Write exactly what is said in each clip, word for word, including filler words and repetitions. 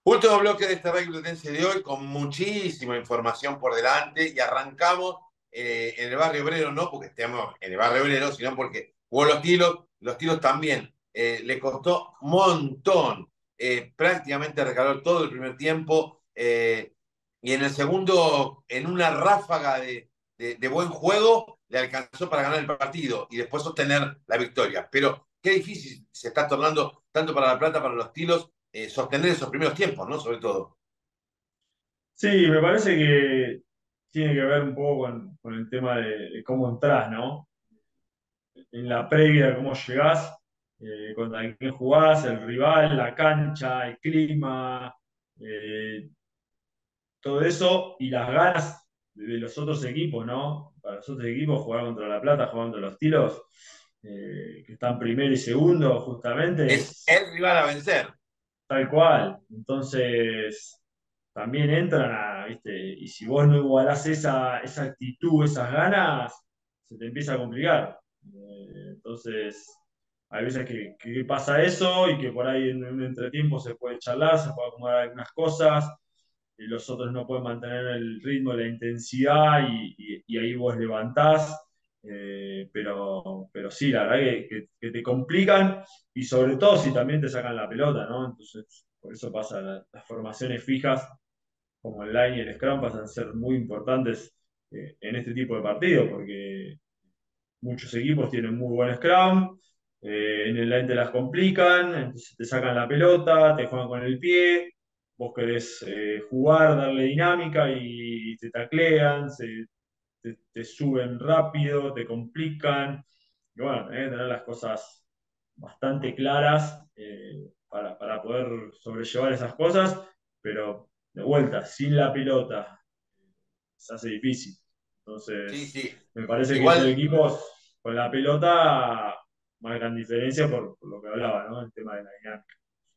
Último bloque de este Rugby Platense de hoy con muchísima información por delante y arrancamos eh, en el barrio obrero, no porque estemos en el barrio obrero, sino porque jugó los tiros, los tiros también. Eh, le costó un montón, eh, prácticamente recaló todo el primer tiempo eh, y en el segundo, en una ráfaga de, de, de buen juego, le alcanzó para ganar el partido y después sostener la victoria. Pero qué difícil se está tornando tanto para La Plata, para los tiros eh, sostener esos primeros tiempos, ¿no? Sobre todo. Sí, me parece que tiene que ver un poco con, con el tema de, de cómo entras, ¿no? En la previa, cómo llegás, eh, contra quién jugás, el rival, la cancha, el clima, eh, todo eso y las ganas de los otros equipos, ¿no? Para los otros equipos jugar contra La Plata, jugar contra los Tiros, eh, que están primero y segundo, justamente, Es es el rival a vencer. tal cual. Entonces, también entran a, ¿viste? Y si vos no igualás esa, esa actitud, esas ganas, se te empieza a complicar. Eh, entonces, hay veces que, que pasa eso y que por ahí en un entretiempo se puede charlar, se puede acomodar algunas cosas, y los otros no pueden mantener el ritmo, la intensidad y, y- y ahí vos levantás. Eh, pero, pero sí, la verdad que, que- que te complican y sobre todo si también te sacan la pelota, ¿no? Entonces, por eso pasa, la- las formaciones fijas como el line y el scrum pasan a ser muy importantes eh, en este tipo de partidos, porque muchos equipos tienen muy buen scrum, eh, en el line te las complican, entonces te sacan la pelota, te juegan con el pie, vos querés eh, jugar, darle dinámica y te taclean, se- te, te suben rápido, te complican. Y bueno, tenés que tener las cosas bastante claras eh, para, para poder sobrellevar esas cosas, pero de vuelta, sin la pelota se hace difícil. Sí, Entonces, sí. me parece que estos Igual, equipos con la pelota marcan diferencia por, por lo que hablaba, ¿no? El tema de la dinámica.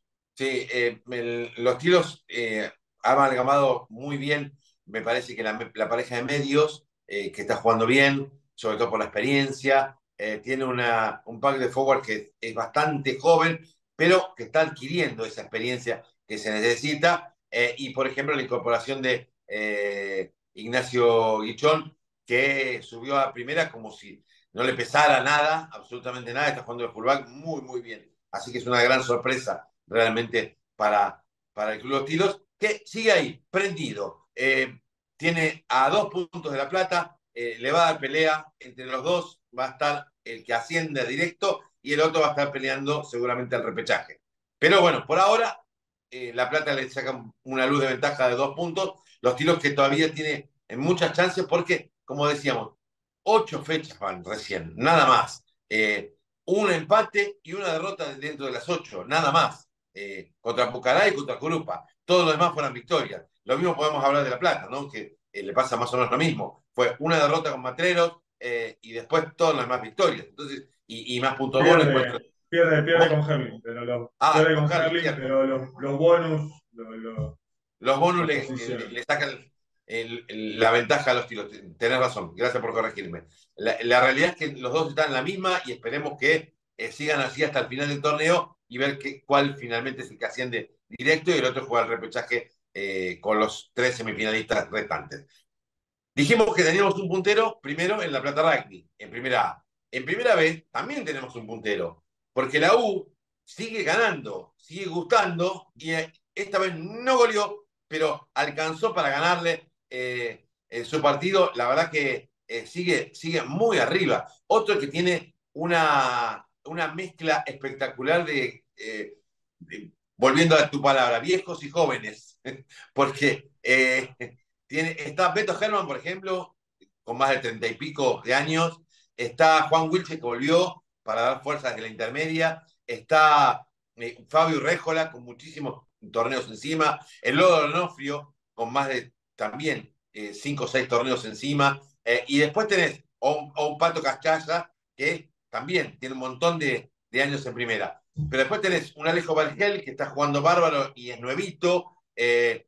sí, eh, el- los tiros eh, ha amalgamado muy bien, me parece que la, la pareja de medios, eh, que está jugando bien, sobre todo por la experiencia, eh, tiene una, un pack de forward que es bastante joven, pero que está adquiriendo esa experiencia que se necesita. Eh, y, por ejemplo, la incorporación de eh, Ignacio Guichón, que subió a primera como si no le pesara nada, absolutamente nada, está jugando de fullback muy, muy bien. Así que es una gran sorpresa realmente para, para el Club Los Tiros, que sigue ahí, prendido. Eh, tiene a dos puntos de La Plata, eh, le va a dar pelea entre los dos, va a estar el que asciende directo y el otro va a estar peleando seguramente al repechaje. Pero bueno, por ahora eh, La Plata le saca una luz de ventaja de dos puntos, los tiros que todavía tiene en muchas chances porque, como decíamos, ocho fechas van recién, nada más. Eh, un empate y una derrota dentro de las ocho, nada más. Eh, contra Pucará y contra Curupa. Todo lo demás fueron victorias. Lo mismo podemos hablar de La Plata, ¿no? Que eh, le pasa más o menos lo mismo. Fue una derrota con Matreros eh, y después todas las demás victorias. Entonces, y, y más puntos bonos y cualquier. Pierde, pierde, pierde con ¿Cómo? Herling, pero los, Ah, pierde con con Harley, Herling, cierto. pero los, los bonus, lo- lo- Los bonus las le, le, posiciones. le sacan el, el, la ventaja a los tiros. Tenés razón, gracias por corregirme. La, la, realidad es que los dos están en la misma y esperemos que eh, sigan así hasta el final del torneo y ver que, cuál finalmente es el que asciende directo y el otro juega el repechaje eh, con los tres semifinalistas restantes. Dijimos que teníamos un puntero primero en La Plata Rugby, en primera A. En primera B también tenemos un puntero, porque la U sigue ganando, sigue gustando y eh, esta vez no goleó, pero alcanzó para ganarle eh, en su partido. La verdad que eh, sigue, sigue muy arriba. Otro que tiene una, una mezcla espectacular de, eh, de, volviendo a tu palabra, viejos y jóvenes, porque eh, tiene, está Beto Herman, por ejemplo, con más de treinta y pico de años. Está Juan Wilche, que volvió para dar fuerzas de la intermedia. Está eh, Fabio Réjola, con muchísimos torneos encima. El Lodo Donofrio, con más de también eh, cinco o seis torneos encima. Eh, y después tenés a un, a un Pato Cachaza, que también tiene un montón de, de años en primera. Pero después tenés un Alejo Vergel, que está jugando bárbaro y es nuevito. Eh,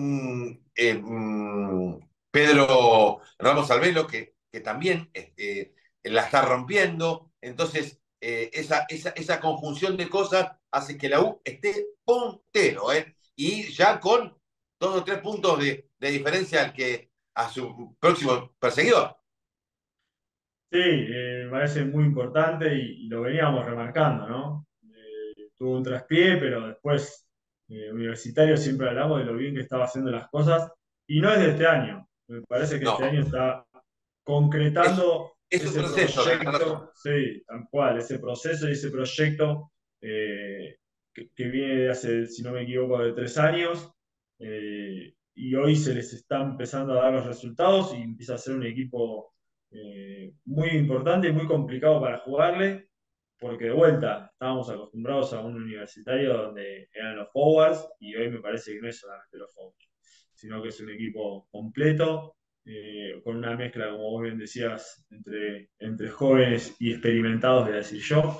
un, eh, um, Pedro Ramos Albelo, que, que también eh, la está rompiendo. Entonces, eh, esa, esa, esa, conjunción de cosas hace que la U esté puntero. ¿eh? y ya con dos o tres puntos de, de diferencia al que, a su próximo perseguidor. Sí, eh, me parece muy importante y, y lo veníamos remarcando, ¿no? Eh, tuvo un traspié, pero después eh, Universitario siempre hablamos de lo bien que estaba haciendo las cosas y no es de este año. Me parece que este No, año está es, concretando es un ese proceso, tenés razón. proyecto, sí, tal cual, ese proceso y ese proyecto eh, que, que viene de hace, si no me equivoco, de tres años. eh, y hoy se les está empezando a dar los resultados y empieza a ser un equipo eh, muy importante y muy complicado para jugarle, porque de vuelta estábamos acostumbrados a un universitario donde eran los forwards y hoy me parece que no es solamente los forwards, sino que es un equipo completo, eh, con una mezcla, como vos bien decías, entre, entre jóvenes y experimentados, voy a decir yo.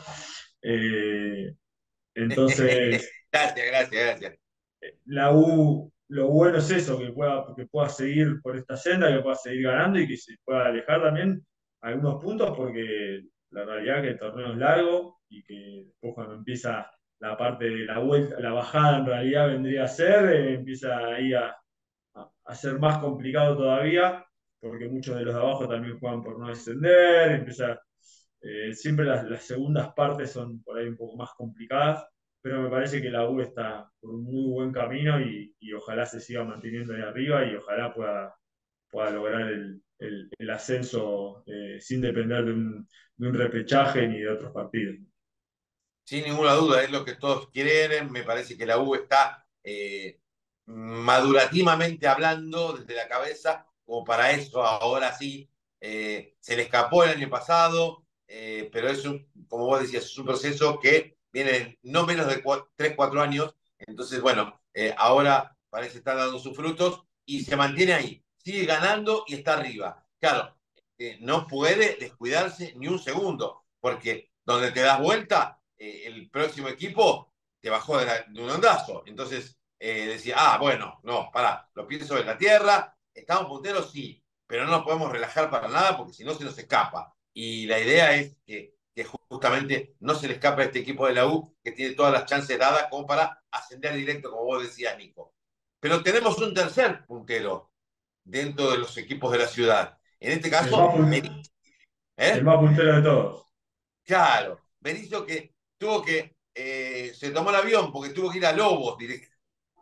Eh, entonces, Gracias, gracias, gracias. la U, lo bueno es eso, que pueda, que pueda seguir por esta senda, que pueda seguir ganando y que se pueda alejar también algunos puntos, porque la realidad es que el torneo es largo y que después cuando empieza la parte de la vuelta, la bajada en realidad vendría a ser, eh, empieza ahí a, a, a ser más complicado todavía, porque muchos de los de abajo también juegan por no descender, empieza, eh, siempre las, las segundas partes son por ahí un poco más complicadas, pero me parece que la U está por un muy buen camino y, y ojalá se siga manteniendo ahí arriba y ojalá pueda, pueda lograr el, el- el ascenso eh, sin depender de un, de un repechaje ni de otros partidos. Sin ninguna duda, es lo que todos quieren. Me parece que la U está eh, madurativamente hablando desde la cabeza, como para eso ahora sí. Eh, se le escapó el año pasado, eh, pero es un, como vos decías, es un proceso que viene en no menos de tres cuatro años. Entonces, bueno, eh, ahora parece estar dando sus frutos y se mantiene ahí. Sigue ganando y está arriba. Claro, eh, no puede descuidarse ni un segundo, porque donde te das vuelta eh, el próximo equipo te bajó de, la, de un ondazo. Entonces eh, decía, ah, bueno, no, pará, los pies sobre la tierra, estamos punteros, sí, pero no nos podemos relajar para nada porque si no se nos escapa. Y la idea es que, que justamente no se le escapa a este equipo de la U, que tiene todas las chances dadas como para ascender directo, como vos decías, Nico. Pero tenemos un tercer puntero dentro de los equipos de la ciudad. En este El más, caso, pun- el ¿eh? más puntero de todos. Claro, Berizzo que tuvo que, eh, se tomó el avión porque tuvo que ir a Lobos, directo.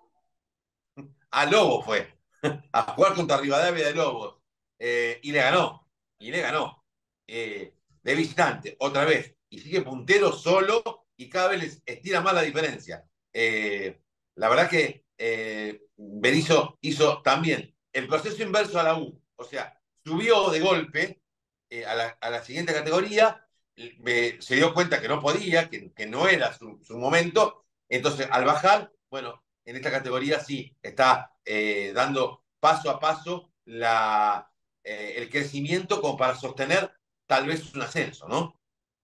A Lobos fue, a jugar contra Rivadavia de Lobos. Eh, y le ganó, y le ganó. Eh, de visitante, otra vez. Y sigue puntero solo y cada vez les estira más la diferencia. Eh, la verdad que eh, Berizzo hizo también el proceso inverso a la U. O sea, subió de golpe eh, a, la, a, la, siguiente categoría, eh, se dio cuenta que no podía, que, que no era su, su, momento. Entonces, al bajar, bueno, en esta categoría sí, está eh, dando paso a paso la, eh, el crecimiento como para sostener tal vez un ascenso, ¿no?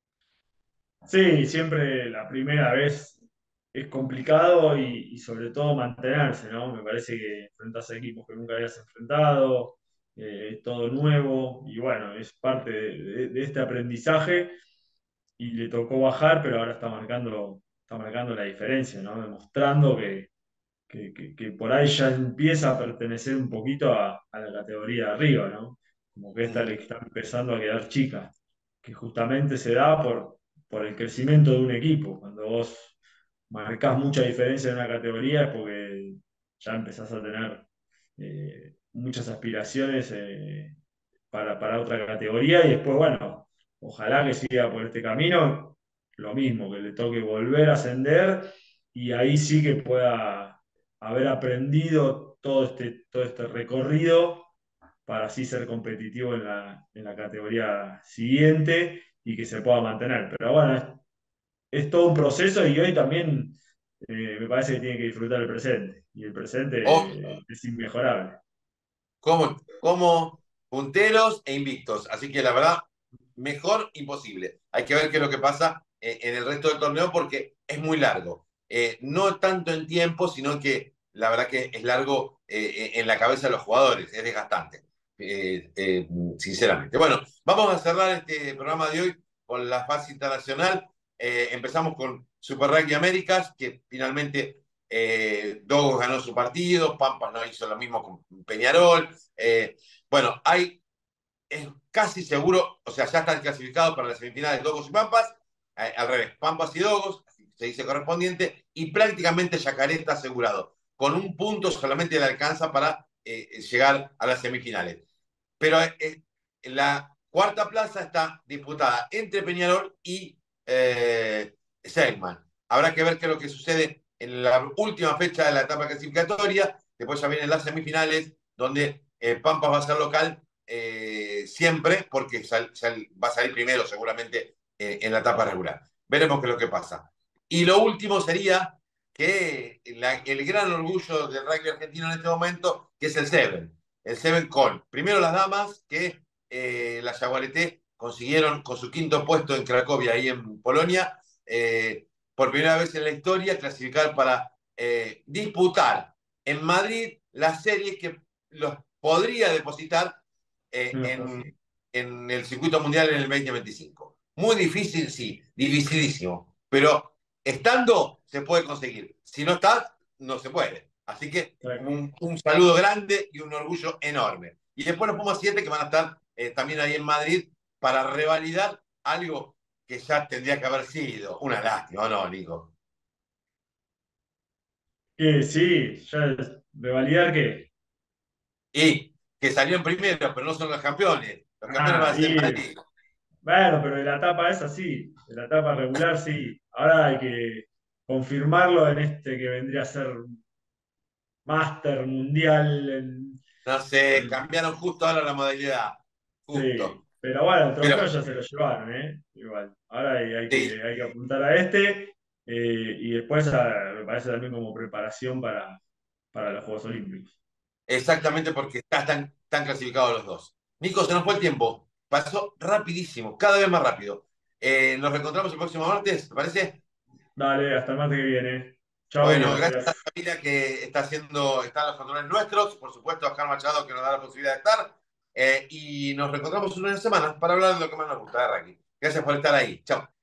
Sí, siempre la primera vez es complicado y, y sobre todo mantenerse, ¿no? Me parece que enfrentas a equipos que nunca habías enfrentado, eh, es todo nuevo y bueno, es parte de, de- de este aprendizaje y le tocó bajar, pero ahora está marcando, está marcando la diferencia, ¿no? Demostrando que, que, que- que por ahí ya empieza a pertenecer un poquito a, a la categoría de arriba, ¿no? Como que esta le Mm. está empezando a quedar chica, que justamente se da por, por el crecimiento de un equipo. Cuando vos marcás mucha diferencia en una categoría es porque ya empezás a tener eh, muchas aspiraciones eh, para, para otra categoría y después, bueno, ojalá que siga por este camino, lo mismo, que le toque volver a ascender y ahí sí que pueda haber aprendido todo este, todo este recorrido para así ser competitivo en la, en la categoría siguiente y que se pueda mantener. Pero bueno, es, es todo un proceso y hoy también eh, me parece que tiene que disfrutar el presente y el O presente es inmejorable. como, como punteros e invictos. Así que la verdad, mejor imposible. Hay que ver qué es lo que pasa eh, en el resto del torneo porque es muy largo. Eh, no tanto en tiempo, sino que la verdad que es largo eh, en la cabeza de los jugadores, es desgastante, eh, eh, sinceramente. Bueno, vamos a cerrar este programa de hoy con la fase internacional. Eh, empezamos con Super Rugby Américas, que finalmente eh, Dogos ganó su partido, Pampas no hizo lo mismo con Peñarol. Eh, bueno, hay, es casi seguro, o sea, ya están clasificados para las semifinales Dogos y Pampas, eh, al revés, Pampas y Dogos, así se dice correspondiente, y prácticamente Yacaré está asegurado. Con un punto solamente le alcanza para eh, llegar a las semifinales. Pero eh, la cuarta plaza está disputada entre Peñarol y eh, Selman. Habrá que ver qué es lo que sucede en la última fecha de la etapa clasificatoria. Después ya vienen las semifinales, donde eh, Pampas va a ser local eh, siempre, porque sal, sal, va a salir primero seguramente eh, en la etapa regular. Veremos qué es lo que pasa. Y lo último sería que la, el gran orgullo del rugby argentino en este momento, que es el Seven. El Seven con, primero las damas, que eh, la Jaguareté consiguieron con su quinto puesto en Cracovia, ahí en Polonia, eh, por primera vez en la historia, clasificar para eh, disputar en Madrid la serie que los podría depositar eh, en, en, el circuito mundial en el veinte veinticinco. Muy difícil, sí, dificilísimo, pero estando se puede conseguir. Si no estás, no se puede. Así que un, un saludo grande y un orgullo enorme. Y después los Pumas siete que van a estar eh, también ahí en Madrid para revalidar algo que ya tendría que haber sido. Una lástima, ¿no, Nico? Que sí, ya de validar que. Y que salieron primero, pero no son los campeones. Los campeones van Ah, a ser y Madrid. bueno, pero de la etapa esa sí, de la etapa regular sí. Ahora hay que confirmarlo en este que vendría a ser Máster Mundial. En- No sé, en- cambiaron justo ahora la modalidad. sí, Justo. pero bueno, el Pero trofeo ya se lo llevaron, ¿eh? Igual. Ahora hay, hay sí, que, hay que apuntar a este eh, y después a- me parece también como preparación para, para los Juegos Olímpicos. exactamente porque ya están, están clasificados los dos. Nico, se nos fue el tiempo. Pasó rapidísimo, cada vez más rápido. Eh, nos reencontramos el próximo martes, ¿te parece? Dale, hasta el martes que viene. Chau, Bueno, gracias a gracias. la familia que está haciendo, están los controles nuestros, por supuesto a Oscar Machado que nos da la posibilidad de estar, eh, y nos reencontramos en una semana para hablar de lo que más nos gusta de Rugby. Gracias por estar ahí. Chao.